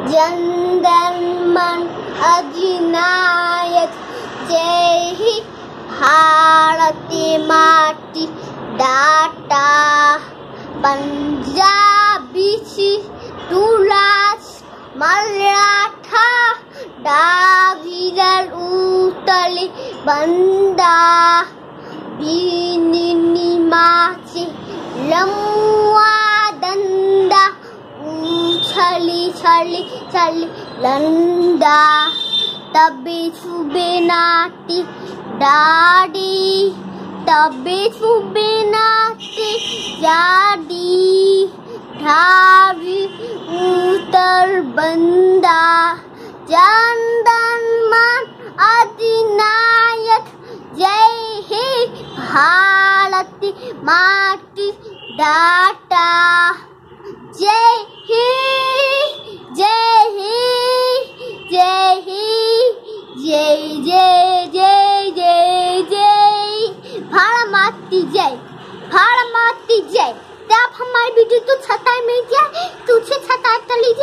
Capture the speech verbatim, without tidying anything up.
जनगणमन अधिनायक जय ही भारत माटी डाटा पंजाबी तुलास मराठा डाविरल उतली बंदा बीनी माची लम्वा दंदा उछली छली छली लंदा तबे सुबे नाटी डाडी तबे सुबे नाटी जाडी ढावी उतर बंदा जनगणमन अधिनायक जय हे भारत माटी डाटा जय हे जय हे जय हे जय जय जय जय जय भारत माटी जय भारत माटी जय। आप हमारी वीडियो तो छताई में क्या तुझे छताई तली